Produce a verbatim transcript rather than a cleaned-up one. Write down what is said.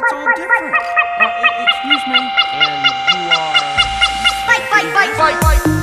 it's all different. Uh, excuse me, and you are... Fight, fight, fight, fight, fight!